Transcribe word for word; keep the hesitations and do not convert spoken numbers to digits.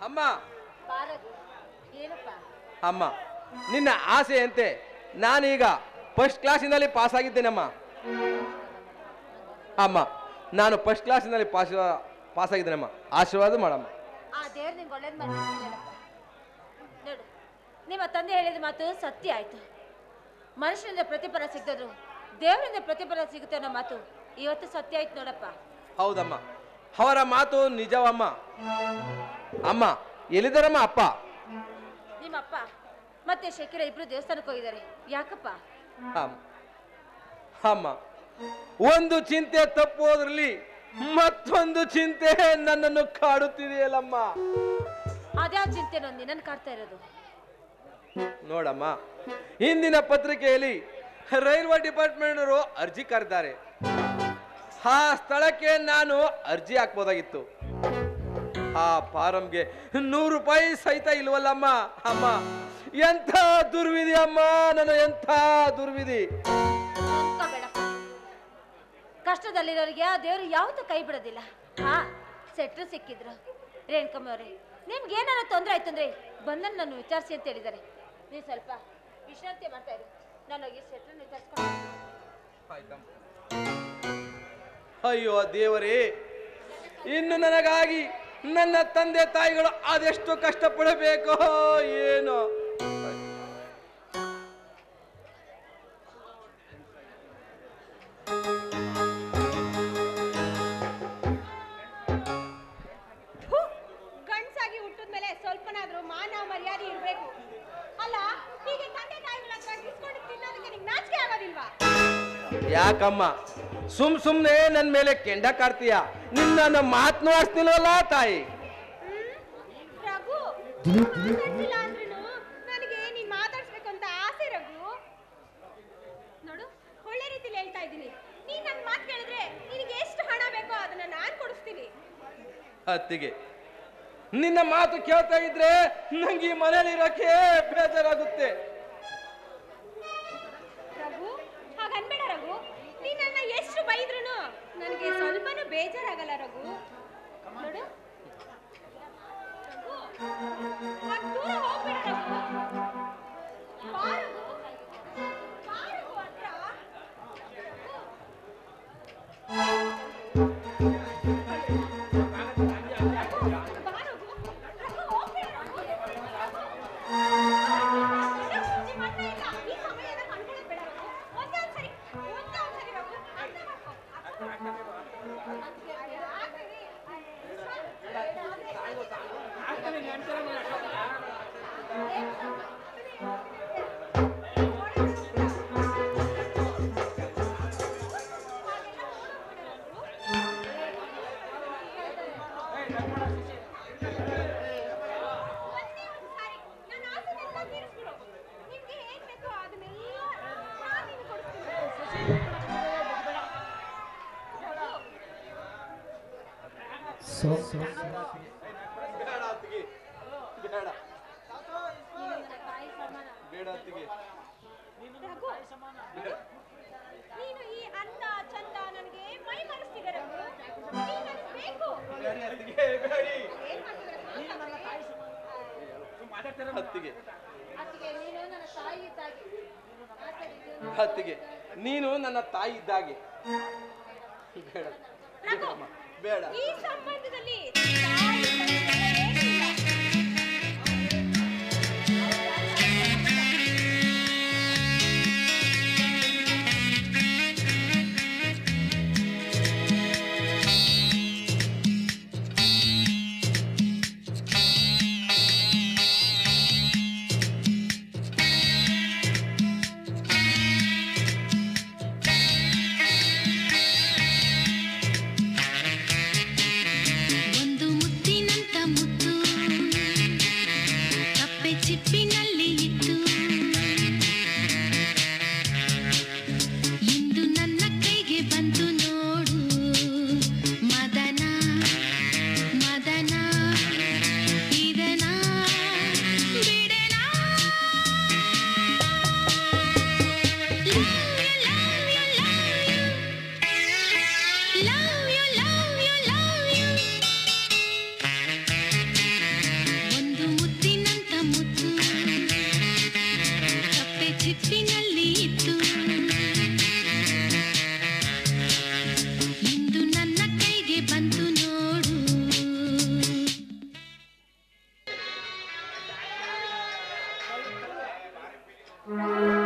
ಅಮ್ಮ ಏನಪ್ಪ ಅಮ್ಮ, ನಿನ್ನ ಆಸೆಯಂತೆ ನಾನೀಗ ಫಸ್ಟ್ ಕ್ಲಾಸಿನಲ್ಲಿ ಪಾಸ್ ಆಗಿದ್ದೇನಮ್ಮ. ಅಮ್ಮ, ನಾನು ಫಸ್ಟ್ ಕ್ಲಾಸಿನಲ್ಲಿ ಪಾಸ್ ಪಾಸ್ ಆಗಿದ್ದೇನಮ್ಮ. ಆಶೀರ್ವಾದ ಮಾಡಮ್ಮ. ಆ ದೇವ್ರು ನಿಂಗೆ ಒಳ್ಳೇದು ಮಾಡ್ಲಿಲ್ಲಪ್ಪ. ನೋಡು, ನಿಮ್ಮ ತಂದೆ ಹೇಳಿದ ಮಾತು ಸತ್ಯ ಆಯ್ತು. ಮನುಷ್ಯನಿಂದ ಪ್ರತಿಫಲ ಸಿಗದ್ರು ದೇವರಿಂದ ಪ್ರತಿಫಲ ಸಿಗುತ್ತೆ ಅನ್ನೋ ಮಾತು ಇವತ್ತು ಸತ್ಯ ಆಯ್ತು ನೋಡಪ್ಪ. ಹೌದಮ್ಮ, ಅವರ ಮಾತು ನಿಜವಮ್ಮ. ಅಮ್ಮ, ಎಲ್ಲಿದ್ದಾರಮ್ಮ ಅಪ್ಪ? ನಿಮ್ಮಪ್ಪ ಮತ್ತೆ ಶಕೀರ ಇಬ್ರು ದೇವಸ್ಥಾನಕ್ಕೆ ಹೋಗಿದ್ದಾರೆ. ಯಾಕಪ್ಪ? ಅಮ್ಮ, ಒಂದು ಚಿಂತೆ ತಪ್ಪೋದ್ರಲ್ಲಿ ಮತ್ತೊಂದು ಚಿಂತೆ ನನ್ನನ್ನು ಕಾಡುತ್ತಿದೆಯಲ್ಲಮ್ಮ. ಅದ್ಯಾವ ಚಿಂತೆ ನಿನ್ನನ್ನು ಕಾಡ್ತಾ ಇರೋದು? ನೋಡಮ್ಮ, ಇಂದಿನ ಪತ್ರಿಕೆಯಲ್ಲಿ ರೈಲ್ವೆ ಡಿಪಾರ್ಟ್ಮೆಂಟ್ ಅವರು ಅರ್ಜಿ ಕರೆದಿದ್ದಾರೆ. ಆ ಸ್ಥಳಕ್ಕೆ ನಾನು ಅರ್ಜಿ ಹಾಕ್ಬೋದಾಗಿತ್ತು. ಆ ಫಾರಂಗೆ ನೂರು ರೂಪಾಯಿ ಸಹಿತ ಇಲ್ವಲ್ಲಮ್ಮ. ಅಮ್ಮ, ಎಂಥ ದುರ್ವಿಧಿ ಅಮ್ಮ, ನನ್ನ ಎಂಥ ದುರ್ವಿಧಿ. ಕಷ್ಟದಲ್ಲಿರೋರಿಗೆ ಆ ದೇವರು ಯಾವತ್ತೂ ಕೈ ಬಿಡೋದಿಲ್ಲ. ಹಾ, ಸೆಟ್ರು ಸಿಕ್ಕಿದ್ರು. ರೇಣುಕಮ್ಮ ಅವರೇ, ನಿಮ್ಗೆ ಏನಾರ ತೊಂದರೆ ಆಯ್ತು ಅಂದ್ರೆ ಬಂದನ್ನು ನಾನು ವಿಚಾರಿಸಿ ಅಂತ ಹೇಳಿದ್ದಾರೆ. ನೀವು ಸ್ವಲ್ಪ ವಿಶ್ರಾಂತಿ ಮಾಡ್ತಾ ಇರು, ನಾನು ಹೋಗಿ ಸೆಟ್ರನ್ನು ವಿಚಾರಿಸ್ಕೊಂಡು. ಅಯ್ಯೋ ದೇವರೇ, ಇನ್ನು ನನಗಾಗಿ ನನ್ನ ತಂದೆ ತಾಯಿಗಳು ಅದೆಷ್ಟು ಕಷ್ಟಪಡಬೇಕೋ ಏನೋ. ಗಂಡ್ಸಾಗಿ ಹುಟ್ಟಿದ ಮೇಲೆ ಸ್ವಲ್ಪನಾದ್ರೂ ಮಾನ ಮರ್ಯಾದೆ ಇರ್ಬೇಕು ಅಲ್ಲ. ಹೀಗೆ ತಂದೆ ತಾಯಿಗಳ ಹತ್ರ ಕಿಸ್ಕೊಂಡು ತಿನ್ನೋದಕ್ಕೆ ನಿಂಗೆ ನಾಚಿಕೆ ಆಗೋದಿಲ್ವಾ? ಯಾಕಮ್ಮ ಸುಮ್ ಸುಮ್ನೆ ನನ್ ಮೇಲೆ ಕೆಂಡ ಕಾರ್ತೀಯ? ನಿನ್ನ ಮಾತನಾಡ್ತಿಲ್ವಲ್ಲ ತಾಯಿ. ರಘು, ನನಗೆ ನೀನ್ ಮಾತಾಡ್ಸ್ಬೇಕು ಅಂತ ಆಸೆ ರಘು. ನೋಡು, ಒಳ್ಳೆ ರೀತಿಲಿ ಹೇಳ್ತಾ ಇದ್ದೀನಿ. ನೀನ್ ನನ್ ಮಾತು ಕೇಳಿದ್ರೆ ನಿನಗೆ ಎಷ್ಟು ಹಣ ಬೇಕೋ ಅದನ್ನ ನಾನ್ ಕೊಡಿಸ್ತೀನಿ. ಅತ್ತಿಗೆ, ನಿನ್ನ ಮಾತು ಕೇಳ್ತಾ ಇದ್ರೆ ನಂಗೆ ಈ ಮನೇಲಿ ಇರೋಕೆ ಬೇಜಾರಾಗುತ್ತೆ. ರಘು, ಹಾಗನ್ಬೇಡ ರಘು. ನೀನ್ ನನ್ನ ಎಷ್ಟು ಬೈದ್ರು ನನಗೆ ಸ್ವಲ್ಪನೂ ಬೇಜಾರಾಗಲ್ಲ ರಘು. ನೋಡು, ಹಾಗ್ ದೂರ ಹೋಗ್ಬೇಡ ರಘು. ಬಾ ರಘು, ಬಾ ರಘು ಹತ್ರ. ನೀನು ಈ ಅಂದ ಚಂದ ನನಗೆ ಮೈ ಮರೆಸ್ತಿದೆ ರಘು. ನೀನು ನನಗೆ ಬೇಕು. ಹತ್ತಿಗೆ ಅತ್ತಿಗೆ, ನೀನು ನನ್ನ ತಾಯಿ ಇದ್ದಾಗೆ. ಹತ್ತಿಗೆ, ನೀನು ನನ್ನ ತಾಯಿ ಇದ್ದಾಗೆ. ಬೇಡ ಬೇಡ. ಈ ಸಂಬಂಧದಲ್ಲಿ ತಾಯಿ ಏನಿಲ್ಲ. ಒಂದು ನೆನಪಿನಲ್ಲಿ ಇತ್ತು ಇಂದು ನನ್ನ ಕೈಗೆ ಬಂತು ನೋಡು Thank you.